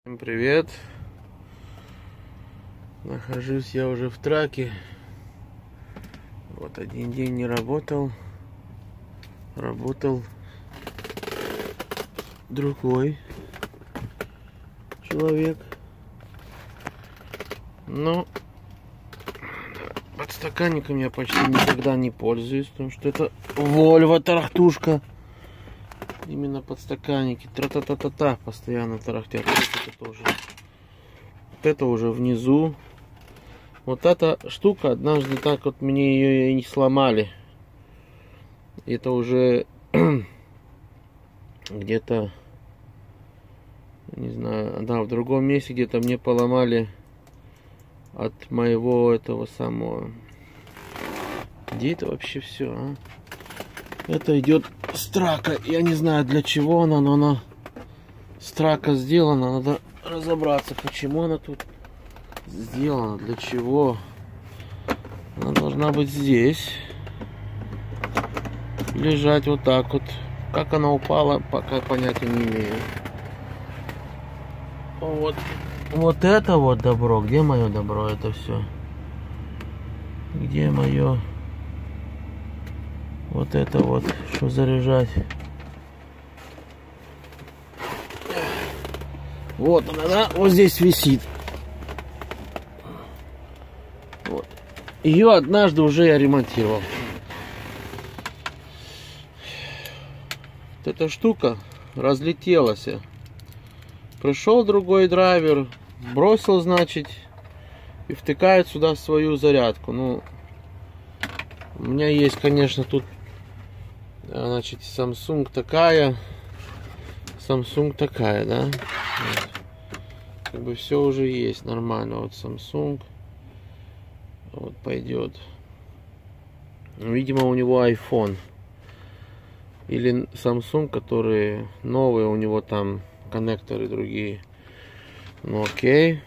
Всем привет! Нахожусь я уже в траке. Вот один день не работал. Работал другой человек. Но подстаканником я почти никогда не пользуюсь, потому что это Volvo тарахтушка. Именно подстаканники. Тра-та-та-та-та постоянно тарахтят. Вот это уже внизу. Вот эта штука однажды так вот мне ее и не сломали. Это уже где-то, не знаю, да, в другом месте где-то мне поломали от моего этого самого. Где это вообще все, а? Это идет с трака. Я не знаю для чего она, но она с трака сделана. Надо разобраться, почему она тут сделана, для чего. Она должна быть здесь. Лежать вот так вот. Как она упала, пока понятия не имею. Вот это вот добро. Где мое добро? Это все. Где мое? Вот это вот, что заряжать. Вот она, вот здесь висит. Вот. Ее однажды уже я ремонтировал. Вот эта штука разлетелась. Пришел другой драйвер, бросил, значит, и втыкает сюда свою зарядку. Ну, у меня есть, конечно, тут, значит, Samsung такая, да. Вот. Как бы все уже есть нормально. Вот Samsung, вот пойдет. Видимо, у него iPhone или Samsung, которые новые, у него там коннекторы другие. Ну окей.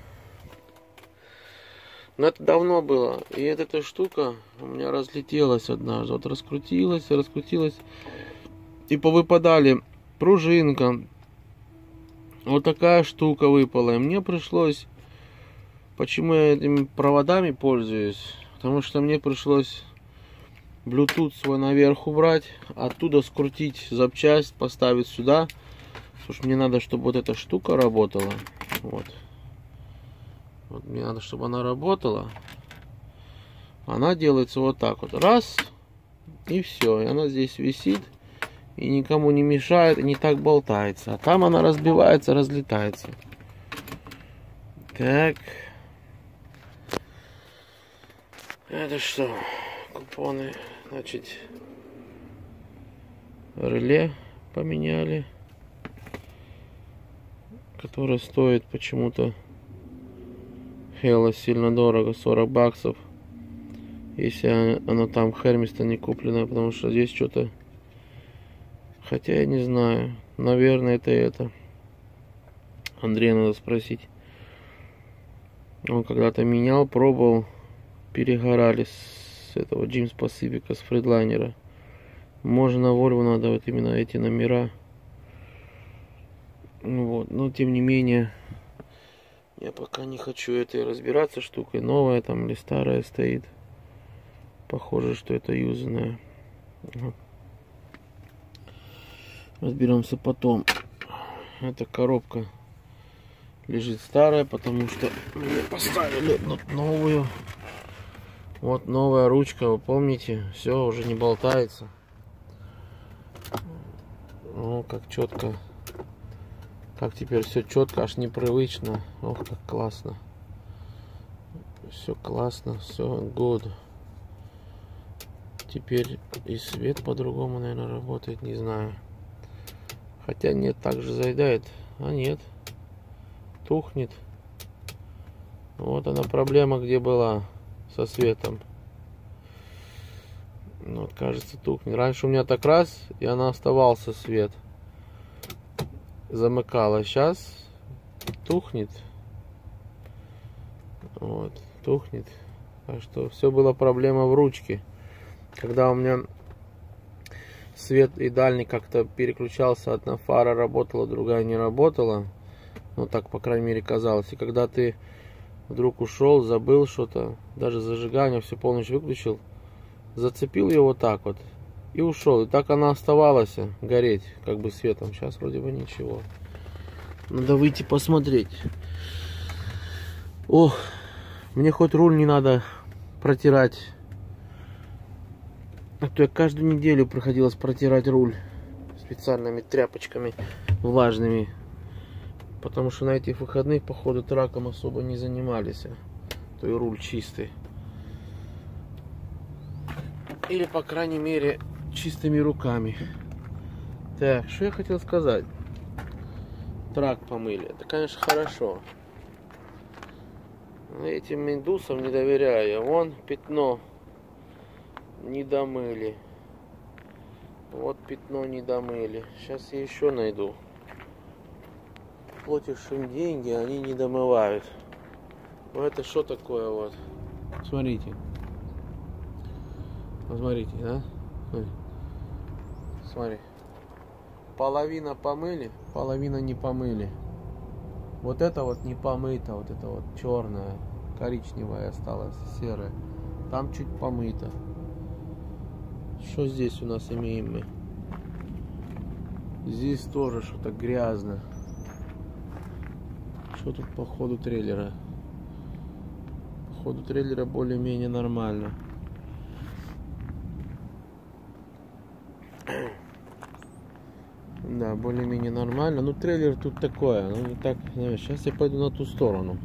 Но это давно было. И эта штука у меня разлетелась однажды. Вот раскрутилась. И повыпадали пружинка. Вот такая штука выпала. И мне пришлось... Почему я этими проводами пользуюсь? Потому что мне пришлось Bluetooth свой наверх убрать. Оттуда скрутить запчасть, поставить сюда. Потому что мне надо, чтобы вот эта штука работала. Вот. Вот мне надо, чтобы она работала. Она делается вот так вот. Раз. И все. И она здесь висит. И никому не мешает. И не так болтается. А там она разбивается, разлетается. Так. Это что? Купоны. Значит, реле поменяли. Которое стоит почему-то сильно дорого, 40 баксов, если оно там в Хермистон не купленное, потому что здесь что-то, хотя я не знаю, наверное это Андрея надо спросить. Он когда-то менял, пробовал, перегорали с этого Джимс Пасифика, с Фредлайнера. Может, на Volvo надо вот именно эти номера. Ну вот, но тем не менее я пока не хочу этой разбираться штукой, новая там или старая стоит. Похоже, что это юзанная. Разберемся потом. Эта коробка лежит старая, потому что мне поставили новую. Вот новая ручка, вы помните, все уже не болтается. Ну, как четко. Как теперь все четко, аж непривычно. Ох, как классно. Все классно, все good. Теперь и свет по-другому, наверное, работает, не знаю. Хотя нет, так же заедает. А нет. Тухнет. Вот она проблема, где была со светом. Вот, кажется, тухнет. Раньше у меня так раз, и она оставался свет. Замыкала. Сейчас тухнет. Вот, тухнет. Так что все было проблема в ручке. Когда у меня свет и дальний как-то переключался, одна фара работала, другая не работала. Ну так, по крайней мере, казалось. И когда ты вдруг ушел, забыл что-то, даже зажигание все полностью выключил, зацепил его вот так вот и ушел. И так она оставалась гореть, как бы светом. Сейчас вроде бы ничего. Надо выйти посмотреть. Ох, мне хоть руль не надо протирать. А то я каждую неделю приходилось протирать руль специальными тряпочками влажными. Потому что на этих выходных, походу, траком особо не занимались. То и руль чистый. Или, по крайней мере, чистыми руками. Так, что я хотел сказать. Трак помыли. Это, конечно, хорошо. Но этим индусам не доверяю. Вон пятно не домыли. Вот пятно не домыли. Сейчас я еще найду. Платишь им деньги, они не домывают. Ну это что такое вот? Смотрите. Посмотрите, да? Смотри. Половина помыли, половина не помыли. Вот это вот не помыто, вот это вот черное, коричневое осталось, серое. Там чуть помыто. Что здесь у нас имеем мы? Здесь тоже что-то грязно. Что тут по ходу трейлера? По ходу трейлера более-менее нормально. Да, более-менее нормально. Ну, трейлер тут такое. Ну, не так, знаешь, сейчас я пойду на ту сторону.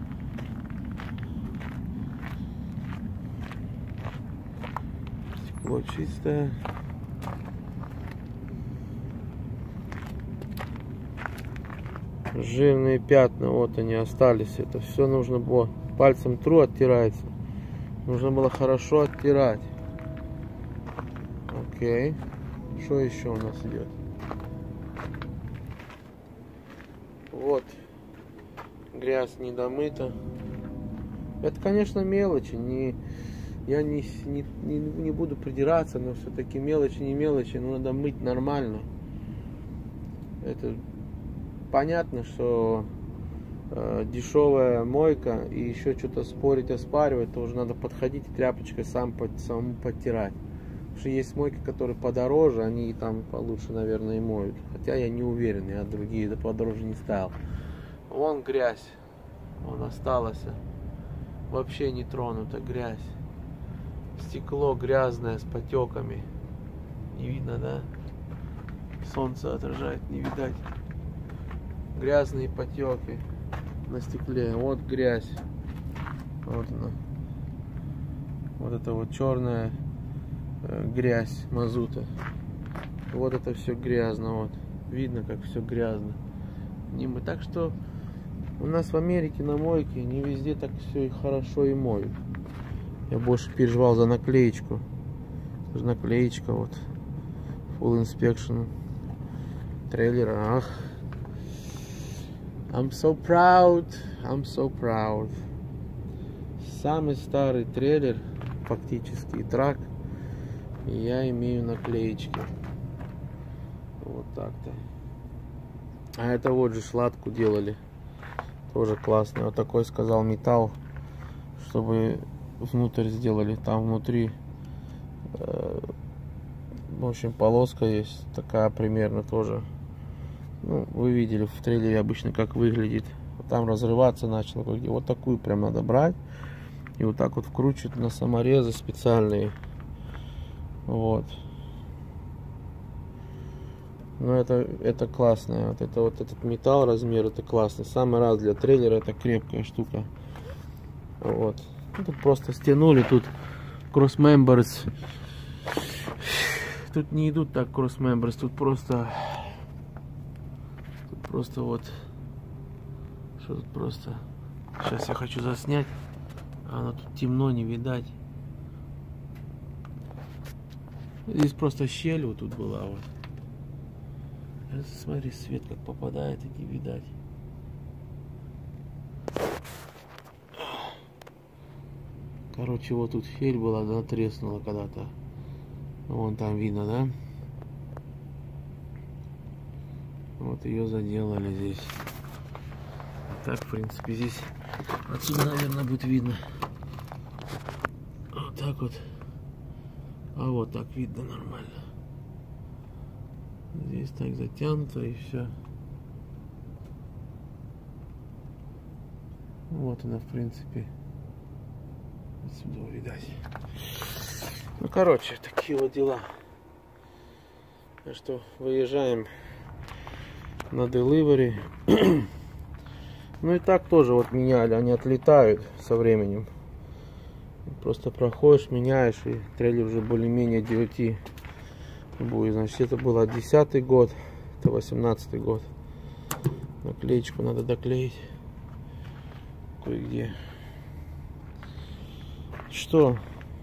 Стекло чистое. Жирные пятна, вот они остались. Это все нужно было. Пальцем тру, оттирается. Нужно было хорошо оттирать. Окей. Что еще у нас идет? Вот. Грязь не домыта. Это, конечно, мелочи. Я не буду придираться, но все-таки мелочи не мелочи. Но надо мыть нормально. Это понятно, что дешевая мойка и еще что-то спорить, оспаривать, то уже надо подходить и тряпочкой самому подтирать. Потому что есть мойки, которые подороже, они там получше, наверное, и моют. Хотя я не уверен, я другие подороже не ставил. Вон грязь, вон осталась. Вообще не тронута грязь. Стекло грязное с потеками. Не видно, да? Солнце отражает, не видать. Грязные потеки на стекле. Вот грязь. Вот она. Вот это вот черная грязь мазута. Вот это все грязно. Вот. Видно, как все грязно. Так что у нас в Америке на мойке не везде так все и хорошо и моют. Я больше переживал за наклеечку. Наклеечка вот. Full inspection трейлера. Ах. I'm so proud. I'm so proud. Самый старый трейлер, фактически, трак. И я имею наклеечки. Вот так-то. А это вот же шладку делали. Тоже классный. Вот такой, сказал, металл. Чтобы внутрь сделали. Там внутри в общем, полоска есть. Такая примерно тоже. Ну, вы видели в трейлере обычно как выглядит. Там разрываться начало. Вот такую прям надо брать. И вот так вот вкручивать на саморезы специальные. Вот. Ну это классно. Вот этот металл, размер, это классно. Самый раз для трейлера, это крепкая штука. Вот. Тут просто стянули. Тут cross-members. Тут не идут так cross-members. Тут просто вот. Что тут просто? Сейчас я хочу заснять. А оно тут темно, не видать. Здесь просто щель вот тут была вот. Смотри, свет как попадает, и не видать. Короче, вот тут щель была, она треснула когда-то. Вон там видно, да? Вот ее заделали здесь. Так, в принципе, здесь отсюда, наверное, будет видно. Вот так вот. А вот так видно нормально. Здесь так затянуто и все. Вот она, в принципе. Отсюда видать. Ну, короче, такие вот дела. Так что выезжаем на Delivery. Ну и так тоже вот меняли, они отлетают со временем. Просто проходишь, меняешь, и трейлер уже более-менее 9 будет. Значит, это был 10-й год, это 18-й год. Наклеечку надо доклеить кое-где. Что?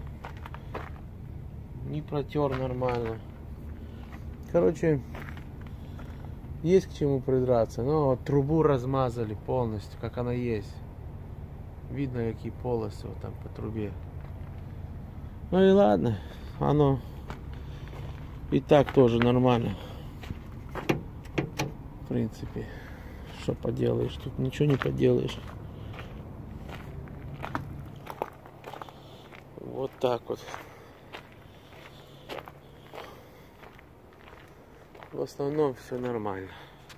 Не протер нормально. Короче, есть к чему придраться, но вот трубу размазали полностью, как она есть. Видно, какие полосы вот там по трубе. Ну и ладно, оно и так тоже нормально. В принципе, что поделаешь, тут ничего не поделаешь. Вот так вот. В основном все нормально.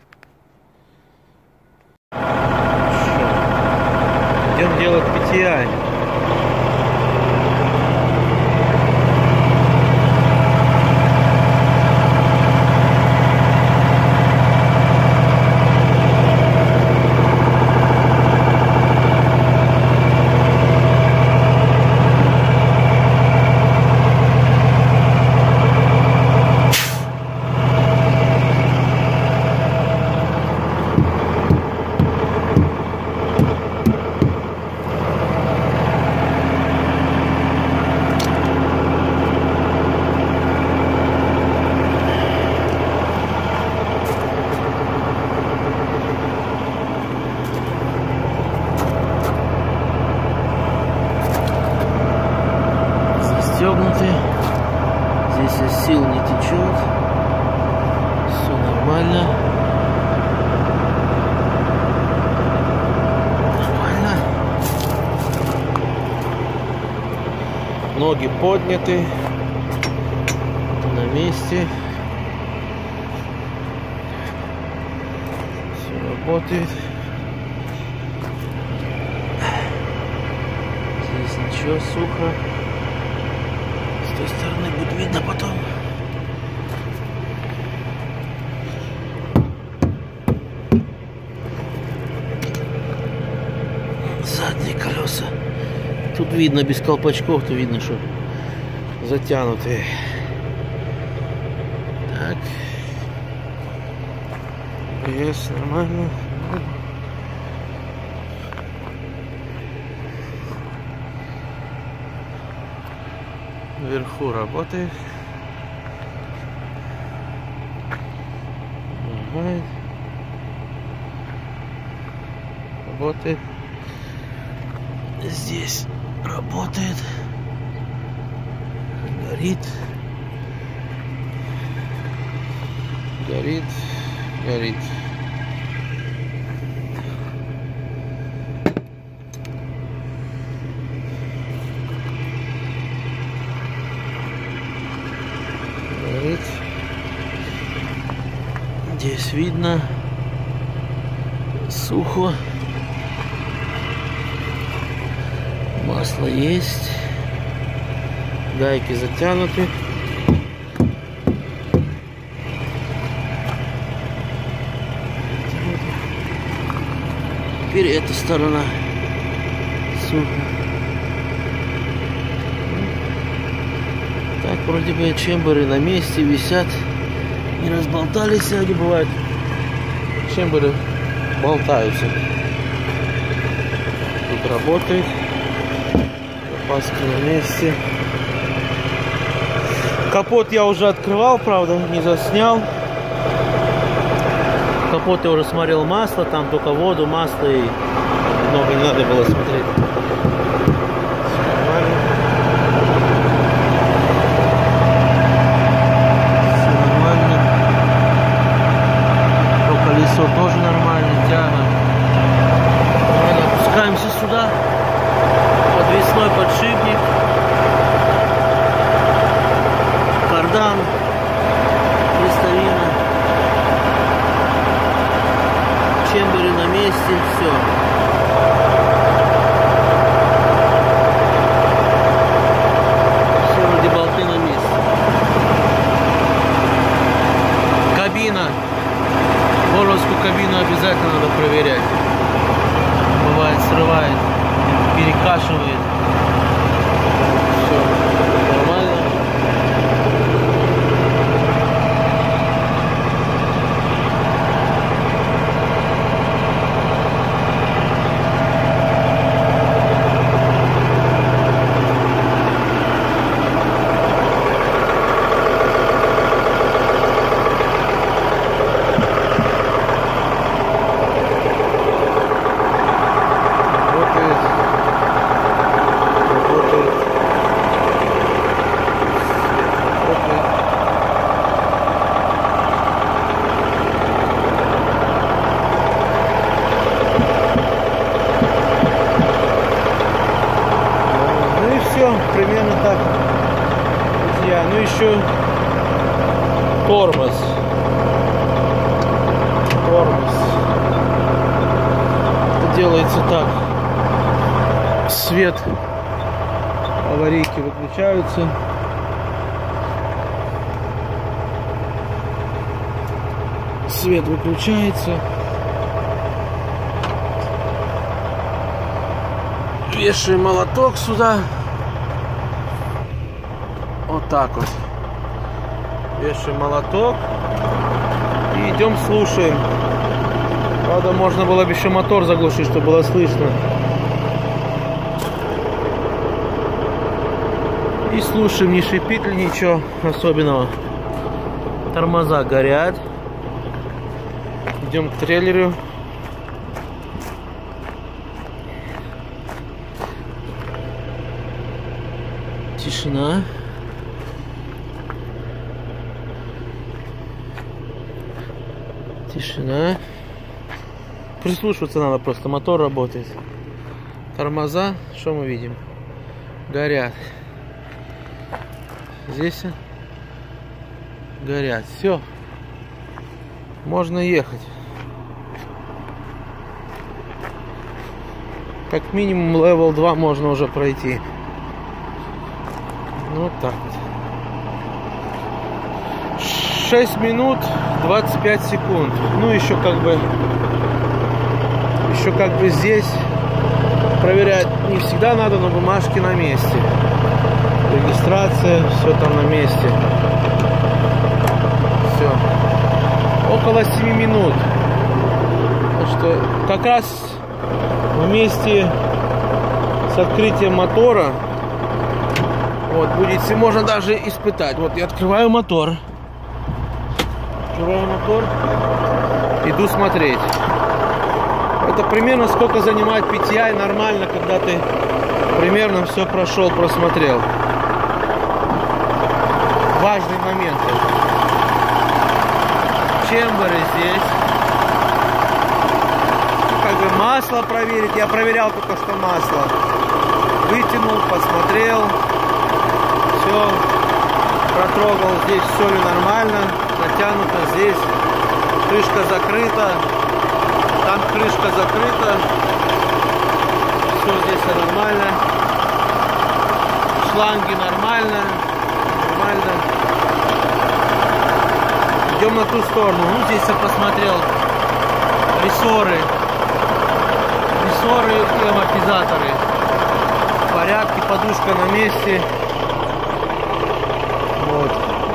Идем делать PTI. Застегнуты. Здесь из сил не течет. Все нормально. Нормально. Ноги подняты. На месте. Все работает. Здесь ничего, сухо. С той стороны будет видно потом. Задние колеса. Тут видно без колпачков, то видно, что затянутые. Так. Есть, нормально. Вверху работает. Работает. Здесь работает. Горит. Горит. Горит. Здесь видно сухо, масло есть, гайки затянуты. Теперь эта сторона сухо. Так, вроде бы чемберы на месте висят. Не разболтались, они бывают. Чемберы болтаются. Тут работает. Запаски на месте. Капот я уже открывал, правда, не заснял. Капот я уже смотрел масло, там только воду, масло и много не надо было смотреть. Тоже нормально, тяга. сюда. Подвесной подшипник. Кардан. Крестовина. Чемберы на месте. Все. Все вроде болты на месте. Кабина. Боровскую кабину обязательно надо проверять. Бывает срывает, перекашивает. Все нормально. Примерно так, друзья. Ну еще тормоз. Это делается так. Свет аварийки выключаются. Свет выключается. Вешаем молоток сюда. Вот так вот. Вешаем молоток. И идем слушаем. Правда, можно было бы еще мотор заглушить, чтобы было слышно. И слушаем, не шипит ли ничего особенного. Тормоза горят. Идем к трейлеру. Тишина. Тишина. Прислушиваться надо просто, мотор работает. Тормоза, что мы видим? Горят. Здесь горят. Все. Можно ехать. Как минимум level 2 можно уже пройти. Ну, вот так вот. 6 минут 25 секунд. Ну, еще как бы здесь проверять не всегда надо, но бумажки на месте. Регистрация, все там на месте. Все. Около 7 минут. Так что как раз вместе с открытием мотора вот будет, можно даже испытать. Вот я открываю мотор. Иду смотреть. Это примерно сколько занимает PTI нормально, когда ты примерно все прошел, просмотрел. Важные моменты. Чемберы здесь. Как бы масло проверить. Я проверял только что масло. Вытянул, посмотрел. Все. Протрогал, здесь все ли нормально. Натянуто здесь. Крышка закрыта. Там крышка закрыта. Все здесь нормально. Шланги нормально. Идем на ту сторону. Ну, здесь я посмотрел. Рессоры и амортизаторы. В порядке. Подушка на месте. Вот.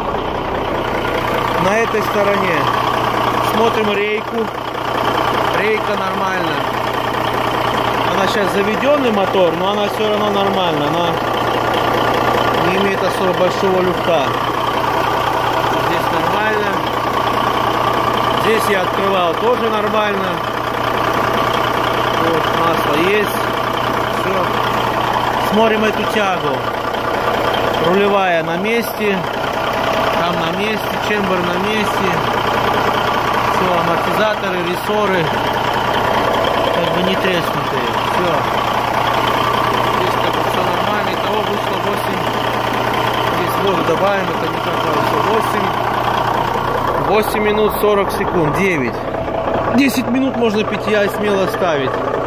На этой стороне смотрим рейку. Рейка нормально. Она сейчас заведенный мотор, но она все равно нормально. Она не имеет особо большого люфта. Здесь нормально. Здесь я открывал тоже нормально. Вот, масло есть. Все. Смотрим эту тягу. Рулевая на месте. Там на месте. Чембер на месте. Все, амортизаторы, рессоры. Как бы не треснутые. Все. открываем, это не так 8 минут 40 секунд, 9. 10 минут можно питья смело ставить.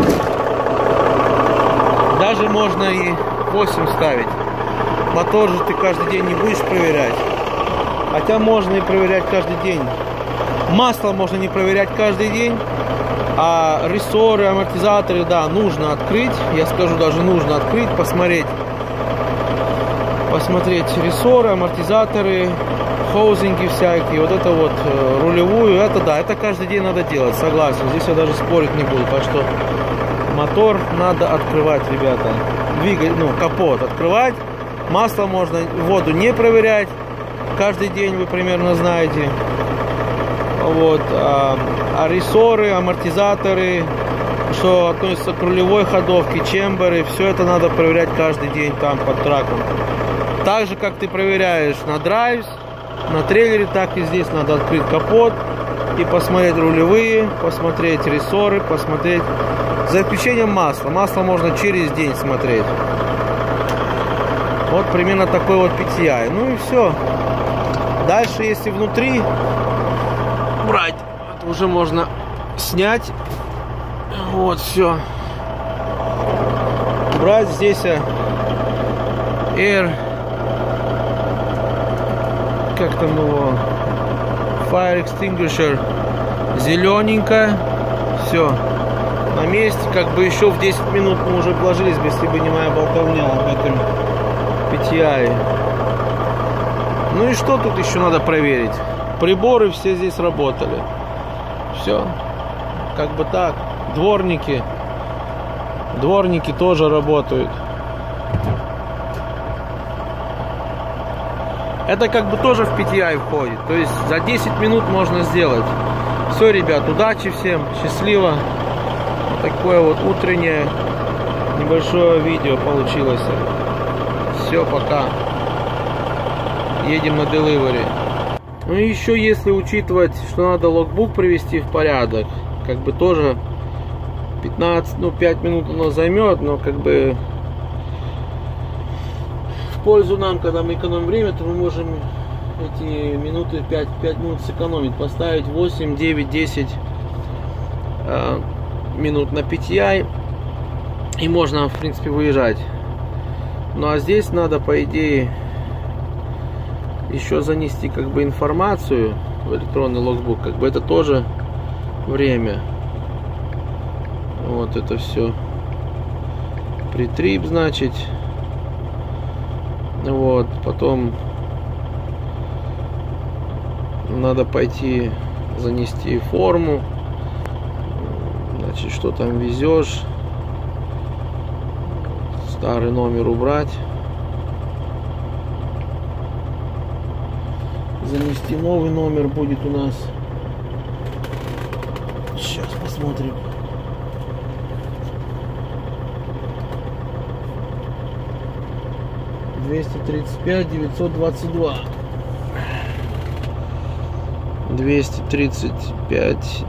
Даже можно и 8 ставить. Мотор же ты каждый день не будешь проверять. Хотя можно и проверять каждый день. Масло можно не проверять каждый день. А рессоры, амортизаторы, да, нужно открыть. Я скажу, даже нужно открыть, посмотреть. Посмотреть рессоры, амортизаторы, хоузинги всякие. Вот это вот рулевую. Это да, это каждый день надо делать, согласен. Здесь я даже спорить не буду. Так что мотор надо открывать, ребята. Двигатель, ну, капот открывать. Масло можно, воду не проверять. Каждый день вы примерно знаете. Вот. А рессоры, амортизаторы, что относится к рулевой ходовке, чемберы, все это надо проверять каждый день там под траком. Так же, как ты проверяешь на драйвс, на трейлере, так и здесь надо открыть капот и посмотреть рулевые, посмотреть рессоры, посмотреть за исключением масла. Масло можно через день смотреть. Вот примерно такой вот PTI. Ну и все. Дальше, если внутри брать, это уже можно снять. Вот, все. Брать здесь Air, как там его, Fire Extinguisher, зелененькая. Все. На месте, как бы еще в 10 минут мы уже вложились, если бы не моя болтовня об этом PTI. Ну и что тут еще надо проверить? Приборы все здесь работали. Все. Как бы так. Дворники. Дворники тоже работают. Это как бы тоже в PTI входит. То есть за 10 минут можно сделать. Все, ребят, удачи всем. Счастливо. Вот такое вот утреннее небольшое видео получилось. Все, пока. Едем на delivery. Ну и еще, если учитывать, что надо логбук привести в порядок, как бы тоже 15, ну 5 минут оно займет, но как бы в пользу нам, когда мы экономим время, то мы можем эти минуты 5 минут сэкономить, поставить 8, 9, 10 минут на PTI, и можно, в принципе, выезжать. Ну а здесь надо, по идее, еще занести как бы информацию в электронный логбук, как бы это тоже время. Вот это все притрип, значит. Вот, потом надо пойти занести форму, значит, что там везешь, старый номер убрать, занести новый номер будет у нас. Сейчас посмотрим. (235 922) 235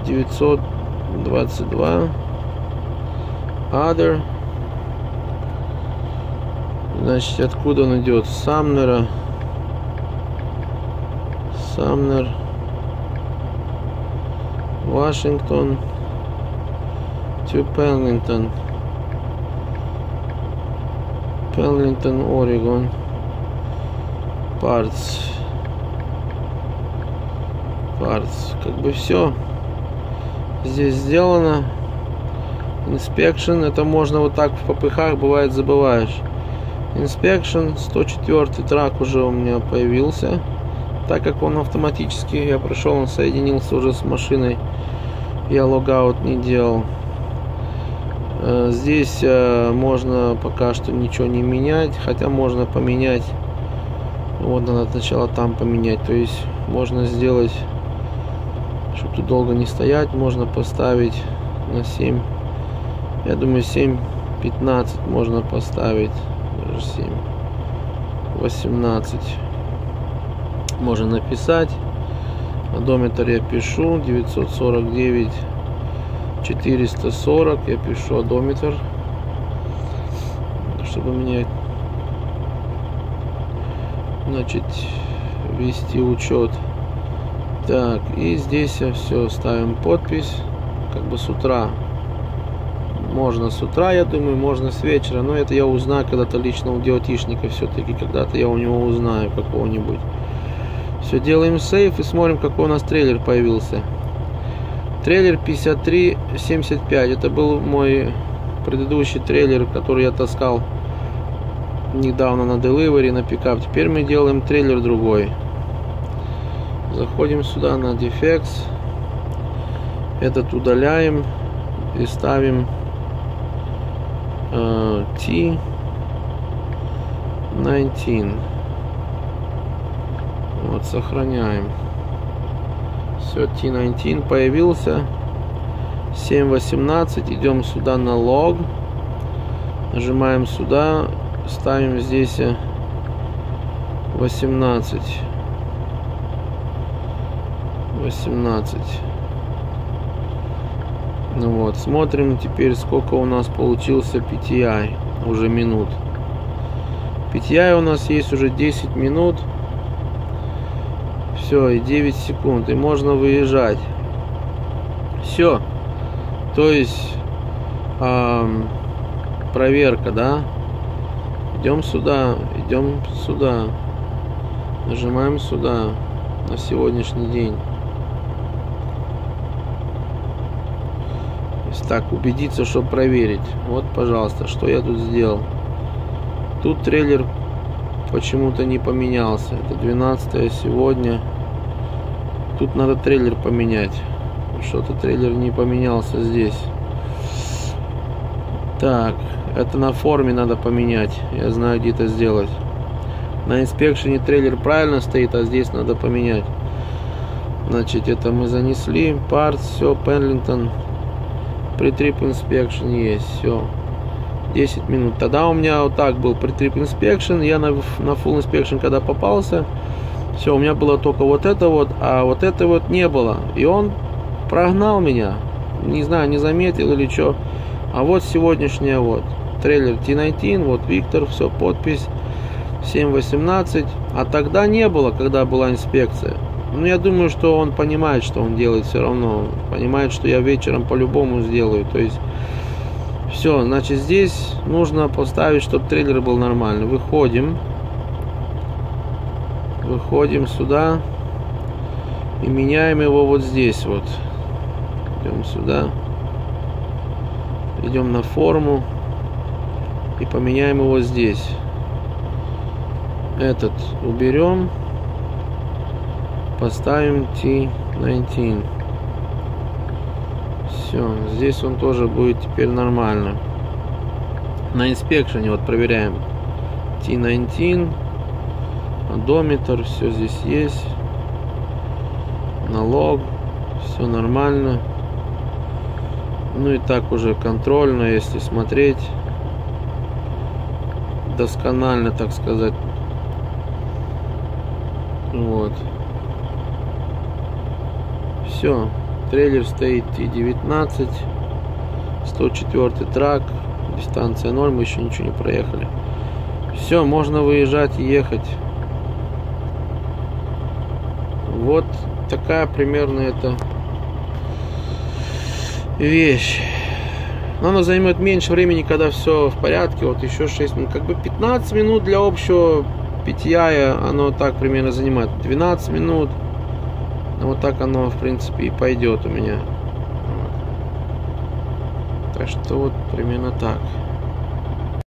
922 other. Значит, откуда он идет? Самнера. Самнер, Вашингтон, to Пеллингтон, Пеллингтон, Орегон, Parts, как бы все здесь сделано. Inspection, это можно вот так в попыхах, бывает, забываешь. Inspection, 104 трак уже у меня появился. Так как он автоматически, я прошел, он соединился уже с машиной, я логаут не делал. Здесь можно пока что ничего не менять, хотя можно поменять. Вот надо сначала там поменять, то есть можно сделать, чтобы тут долго не стоять, можно поставить на 7, я думаю 7:15 можно поставить, даже 7:18. Можно написать. Одометр я пишу 949 440. Я пишу одометр, чтобы менять. значит, вести учет. Так, и здесь все, ставим подпись, как бы с утра. Можно с утра, я думаю, можно с вечера, но это я узнаю когда-то лично у деотишника, все-таки когда-то я у него узнаю какого-нибудь. Все, делаем сейв и смотрим, какой у нас трейлер появился. Трейлер 5375, это был мой предыдущий трейлер, который я таскал недавно на Delivery, на пикап. Теперь мы делаем трейлер другой. Заходим сюда на Defects, этот удаляем и ставим T19. Вот, сохраняем. Все, T19 появился. 7.18. Идем сюда на лог. Нажимаем сюда. Ставим здесь 18. 18. Ну вот, смотрим теперь, сколько у нас получился PTI. Уже минут. PTI у нас есть уже 10 минут. Все, и 9 секунд. И можно выезжать. Все. То есть проверка, да? Идем сюда. Идем сюда. Нажимаем сюда. На сегодняшний день. Так, убедиться, чтобы проверить. Вот, пожалуйста, что я тут сделал. Тут трейлер почему-то не поменялся. Это 12 сегодня. Тут надо трейлер поменять. Что-то трейлер не поменялся здесь. Так, это на форме надо поменять. Я знаю, где это сделать. На инспекшене трейлер правильно стоит, а здесь надо поменять. Значит, это мы занесли. Parts, все, Pendleton. Pre-trip inspection есть, все. 10 минут. Тогда у меня вот так был pre-trip inspection. Я на full inspection когда попался, все, у меня было только вот это вот, а вот это вот не было. И он прогнал меня. Не знаю, не заметил или что. А вот сегодняшняя вот. Трейлер T19, вот Виктор, все, подпись 7.18. А тогда не было, когда была инспекция. Ну, я думаю, что он понимает, что он делает все равно. Понимает, что я вечером по-любому сделаю. То есть, все, значит, здесь нужно поставить, чтобы трейлер был нормальный. Выходим. Выходим сюда. И меняем его вот здесь вот. Идем сюда. Идем на форму. И поменяем его здесь. Этот уберем. Поставим T19. Все, здесь он тоже будет теперь нормально. На инспекшене вот проверяем. T19. Одометр, все здесь есть. Налог. Все нормально. Ну и так уже контрольно, если смотреть. Досконально, так сказать. Вот. Все, трейлер стоит T19, 104 трак, дистанция 0, мы еще ничего не проехали. Все, можно выезжать и ехать. Вот такая примерно эта вещь. Но она займет меньше времени, когда все в порядке. Вот еще 6 минут, как бы 15 минут для общего PTI, оно так примерно занимает 12 минут. Вот так оно, в принципе, и пойдет у меня. Так что вот примерно так.